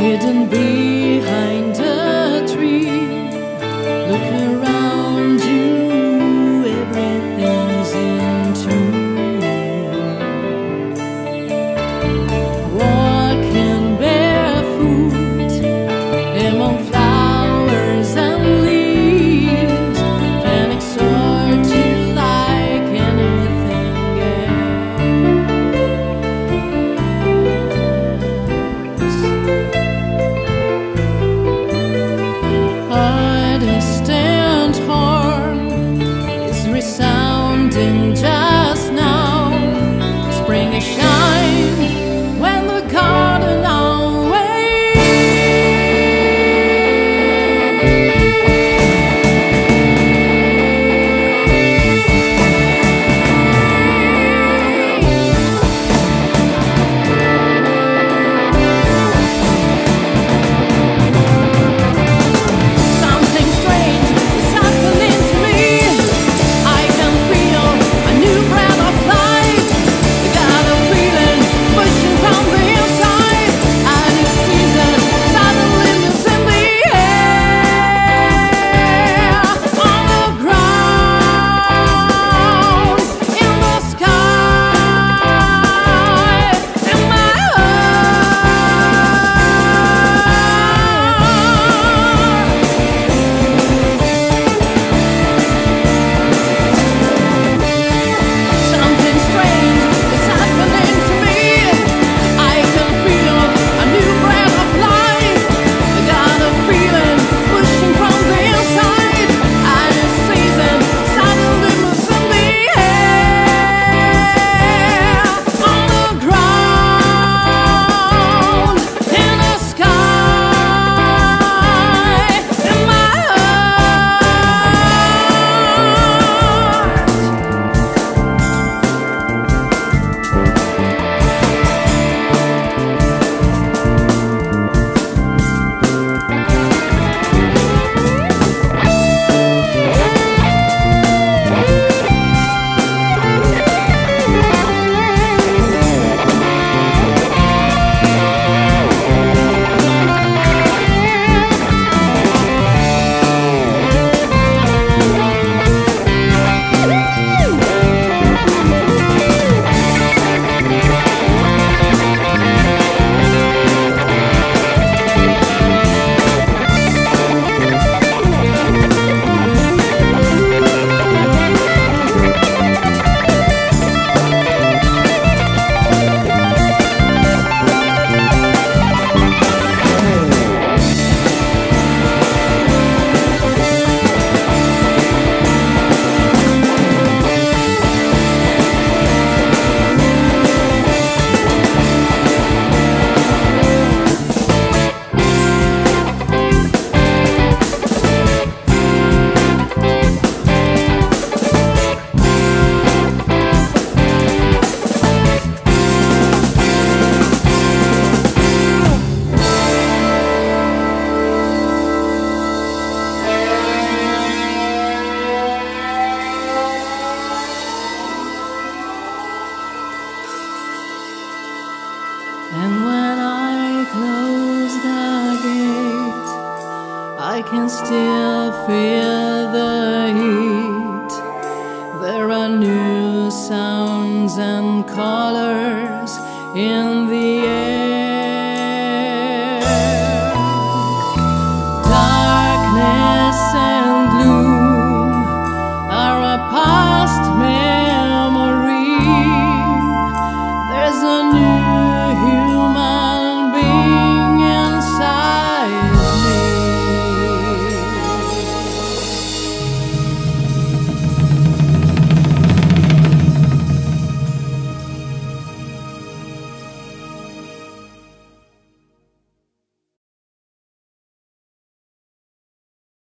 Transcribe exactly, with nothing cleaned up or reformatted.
hidden behind a tree. Look around you, everything's into walking barefoot among flowers and leaves can exhort you like anything else. A distant horn is resounding just now. Spring is shine when the garden and when I close the gate, I can still feel the heat. There are new sounds and colors in